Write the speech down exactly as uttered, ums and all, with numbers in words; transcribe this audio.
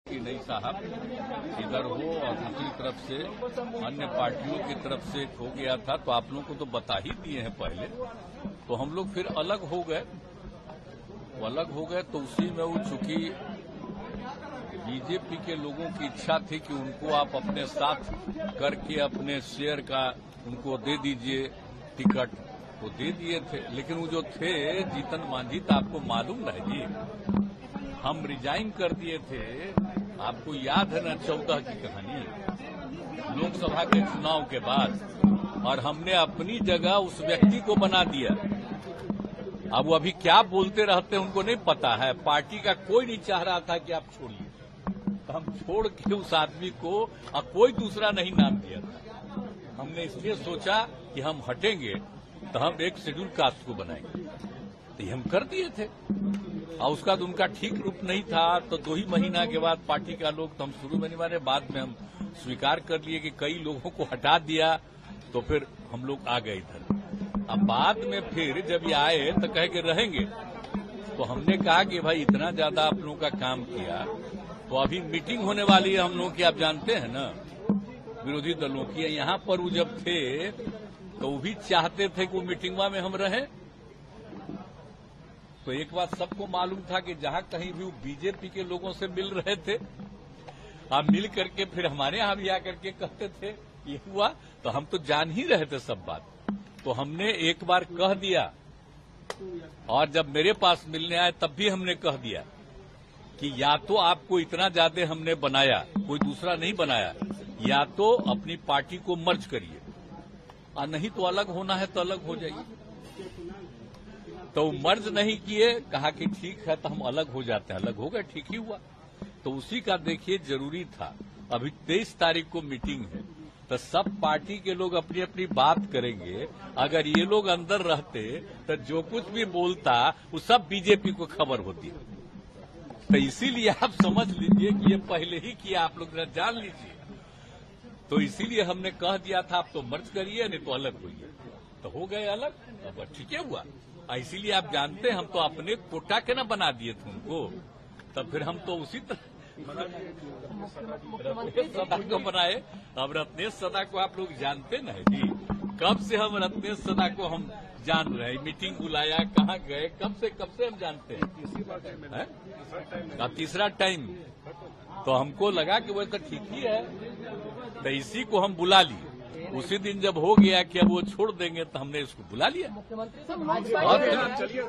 कि नहीं साहब इधर हो और दूसरी तरफ से अन्य पार्टियों की तरफ से हो गया था, तो आप लोगों को तो बता ही दिए हैं पहले। तो हम लोग फिर अलग हो गए, वो अलग हो गए तो उसी में वो चूंकि बीजेपी के लोगों की इच्छा थी कि उनको आप अपने साथ करके अपने शेयर का उनको दे दीजिए टिकट, तो दे दिए थे। लेकिन वो जो थे जीतन मांझी, तो आपको मालूम है जी, हम रिजाइन कर दिए थे। आपको याद है ना चौदह की कहानी, लोकसभा के चुनाव के बाद, और हमने अपनी जगह उस व्यक्ति को बना दिया। अब वो अभी क्या बोलते रहते हैं उनको नहीं पता है। पार्टी का कोई नहीं चाह रहा था कि आप छोड़िए, तो हम छोड़ के उस आदमी को और कोई दूसरा नहीं नाम दिया था। हमने इसलिए सोचा कि हम हटेंगे तो हम एक शेड्यूल कास्ट को बनाएंगे, तो ये हम कर दिए थे। और उसका तो उनका ठीक रूप नहीं था, तो दो ही महीना के बाद पार्टी का लोग, तो हम शुरू में नहीं माने, बाद में हम स्वीकार कर लिए कि कई लोगों को हटा दिया, तो फिर हम लोग आ गए इधर। अब बाद में फिर जब ये आए तो कहे कि रहेंगे, तो हमने कहा कि भाई इतना ज्यादा आप लोगों का काम किया, तो अभी मीटिंग होने वाली है हम लोगों की, आप जानते हैं ना, विरोधी दलों की। यहाँ पर वो जब थे तो वो भी चाहते थे कि वो मीटिंगवा में हम रहें। तो एक बात सबको मालूम था कि जहां कहीं भी वो बीजेपी के लोगों से मिल रहे थे, आप मिल करके फिर हमारे यहां भी आकर के कहते थे ये हुआ, तो हम तो जान ही रहे थे सब बात। तो हमने एक बार कह दिया, और जब मेरे पास मिलने आए तब भी हमने कह दिया कि या तो आपको इतना ज्यादा हमने बनाया, कोई दूसरा नहीं बनाया, या तो अपनी पार्टी को मर्ज करिए, और नहीं तो अलग होना है तो अलग हो जाइए। तो मर्ज नहीं किए, कहा कि ठीक है तो हम अलग हो जाते हैं। अलग हो गए, ठीक ही हुआ। तो उसी का देखिए जरूरी था। अभी तेईस तारीख को मीटिंग है, तो सब पार्टी के लोग अपनी अपनी बात करेंगे। अगर ये लोग अंदर रहते तो जो कुछ भी बोलता वो सब बीजेपी को खबर होती। तो इसीलिए आप समझ लीजिए कि ये पहले ही किया, आप लोग जान लीजिए। तो इसीलिए हमने कह दिया था आप तो मर्ज करिए, नहीं तो अलग होइए। तो हो गए अलग, अब ठीक है हुआ। इसीलिए आप जानते हैं हम तो अपने कोटा के ना बना दिए थे उनको, तब फिर हम तो उसी तरह रत्नेश सदा को बनाए। अब रत्नेश सदा को आप लोग जानते ना है जी, कब से हम रत्नेश सदा को हम जान रहे हैं। मीटिंग बुलाया, कहाँ गए, कब से कब से हम जानते हैं। अब तीसरा टाइम, तो हमको लगा कि वो तो ठीक ही है, तो इसी को हम बुला लिए। उसी दिन जब हो गया कि अब वो छोड़ देंगे, तो हमने इसको बुला लिया।